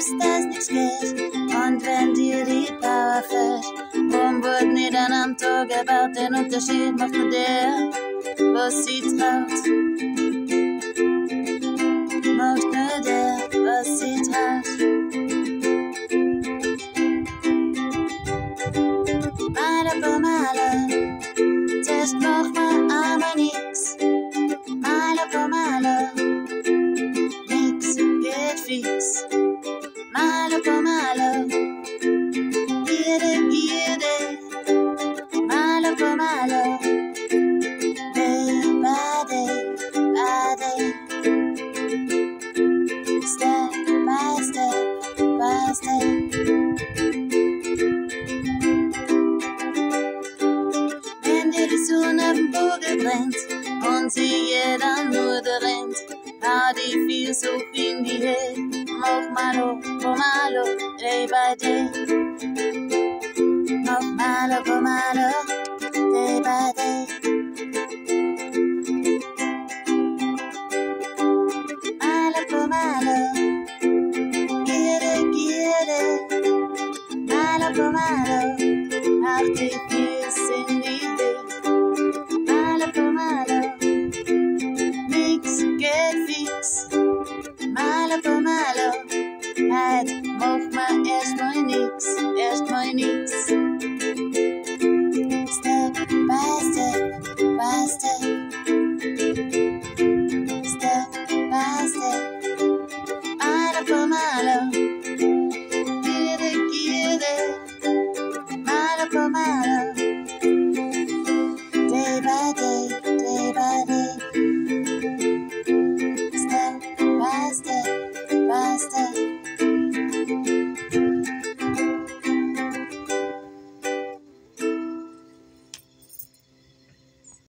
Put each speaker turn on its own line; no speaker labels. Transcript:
gibst, dass nichts geht. Und wenn dir die Power fehlt, warum wird nicht an einem Tag gebaut? Den Unterschied macht nur der, was sie traut. Macht nur der, was sie traut. MALO-POMALO, zuerst macht man aber nix. MALO-POMALO, nix geht fix. MALO-POMALO, Gierde, MALO-POMALO, day by day, by day. Step by step, by step. Wenn dir die Sonne auf dem Vogel brennt und sie jeder nur da rennt, hau die Versuch in die Höhe, mach MALO-POMALO, day by day. Mach MALO-POMALO, day by day.